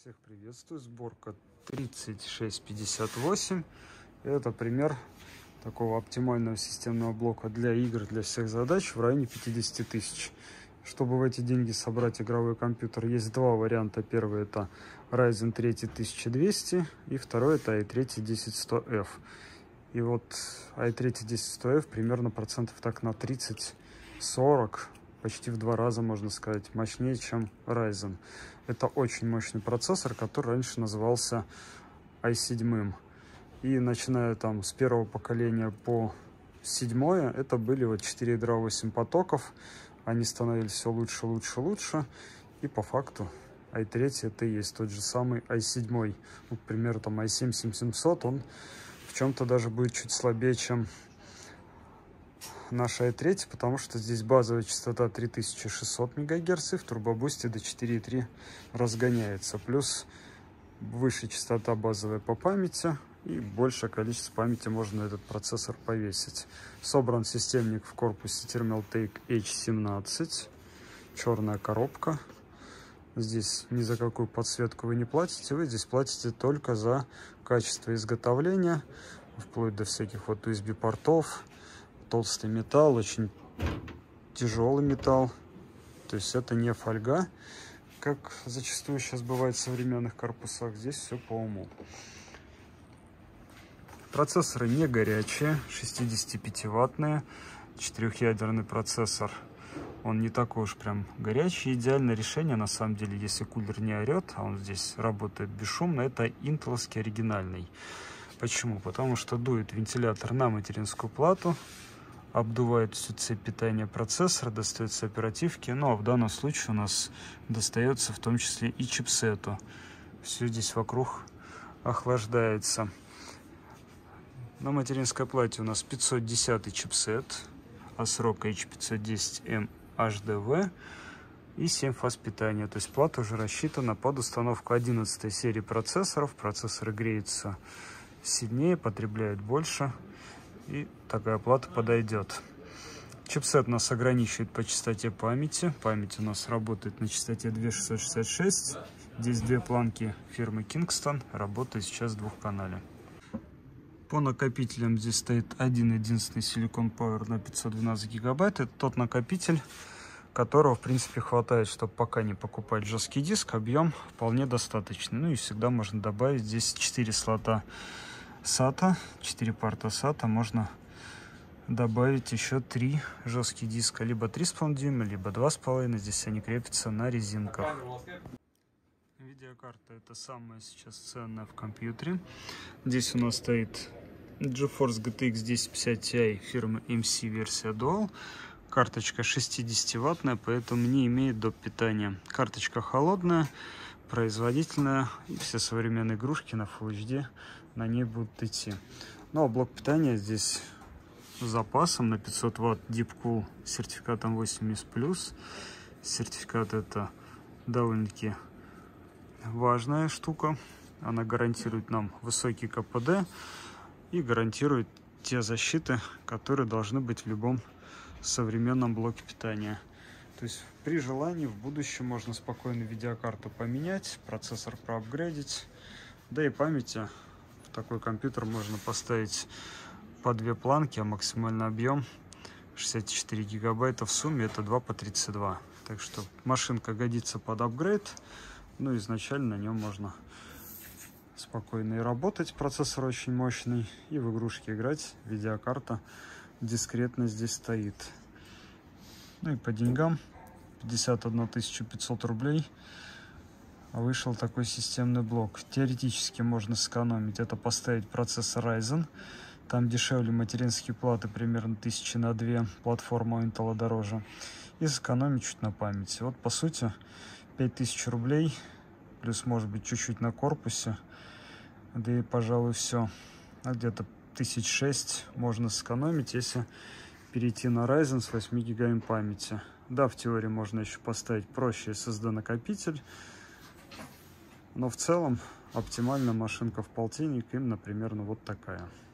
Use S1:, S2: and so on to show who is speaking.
S1: Всех приветствую. Сборка 3658. Это пример такого оптимального системного блока для игр, для всех задач в районе 50 тысяч. Чтобы в эти деньги собрать игровой компьютер, есть два варианта. Первый — это Ryzen 3 1200, и второй — это i3 10100F. И вот i3 10100F примерно процентов так на 30-40, почти в 2 раза, можно сказать, мощнее, чем Ryzen. Это очень мощный процессор, который раньше назывался i7. И начиная там с первого поколения по 7, это были вот 4 ядра 8 потоков. Они становились все лучше, лучше, лучше. И по факту i3 это и есть тот же самый i7. Ну, к примеру, там i7 7700, он в чем-то даже будет чуть слабее, чем наш i3, потому что здесь базовая частота 3600 МГц, и в турбобусте до 4,3 разгоняется. Плюс выше частота базовая по памяти, и большее количество памяти можно на этот процессор повесить. Собран системник в корпусе Thermaltake H17. Черная коробка. Здесь ни за какую подсветку вы не платите, вы здесь платите только за качество изготовления, вплоть до всяких вот USB-портов. Толстый металл, очень тяжелый металл. То есть это не фольга, как зачастую сейчас бывает в современных корпусах. Здесь все по уму. Процессоры не горячие, 65-ваттные, 4-ядерный процессор. Он не такой уж прям горячий. Идеальное решение, на самом деле, если кулер не орет, а он здесь работает бесшумно, это интеловский оригинальный. Почему? Потому что дует вентилятор на материнскую плату, обдувает всю цепь питания процессора, достается оперативки, ну а в данном случае у нас достается в том числе и чипсету. Все здесь вокруг охлаждается. На материнской плате у нас 510 чипсет, ASRock H510M HDV и 7 фаз питания. То есть плата уже рассчитана под установку 11 серии процессоров. Процессоры греются сильнее, потребляют больше, и такая плата подойдет. Чипсет нас ограничивает по частоте памяти. Память у нас работает на частоте 2666. Здесь две планки фирмы Kingston. Работает сейчас в двухканале. По накопителям здесь стоит один единственный Silicon Power на 512 гигабайт. Это тот накопитель, которого в принципе хватает, чтобы пока не покупать жесткий диск. Объем вполне достаточный. Ну и всегда можно добавить здесь 4 слота SATA, 4 порта SATA. Можно добавить еще 3 жесткие диска, либо 3,5 дюйма, либо 2,5. Здесь они крепятся на резинках. Видеокарта — это самое сейчас ценное в компьютере. Здесь у нас стоит GeForce GTX 1050 Ti фирмы MC версия Dual. Карточка 60-ваттная, поэтому не имеет доп. Питания. Карточка холодная, производительная, и все современные игрушки на Full HD на ней будут идти. Ну а блок питания здесь с запасом на 500 Вт Deep Cool с сертификатом 80+. Сертификат — это довольно-таки важная штука. Она гарантирует нам высокий КПД и гарантирует те защиты, которые должны быть в любом современном блоке питания. То есть при желании в будущем можно спокойно видеокарту поменять, процессор проапгрейдить, да и памяти в такой компьютер можно поставить по 2 планки, а максимальный объем 64 гигабайта в сумме, это 2 по 32. Так что машинка годится под апгрейд. Ну, изначально на нем можно спокойно и работать. Процессор очень мощный. И в игрушки играть. Видеокарта дискретно здесь стоит. Ну и по деньгам 51 500 рублей вышел такой системный блок. Теоретически можно сэкономить. Это поставить процессор Ryzen. Там дешевле материнские платы, примерно 1000 на 2. Платформа у Intel дороже. И сэкономить чуть на памяти. Вот по сути 5000 рублей, плюс может быть чуть-чуть на корпусе, да и пожалуй все. А где-то 1006 можно сэкономить, если перейти на Ryzen с 8 гигами памяти. Да, в теории можно еще поставить проще SSD накопитель, но в целом оптимальная машинка в полтинник именно примерно вот такая.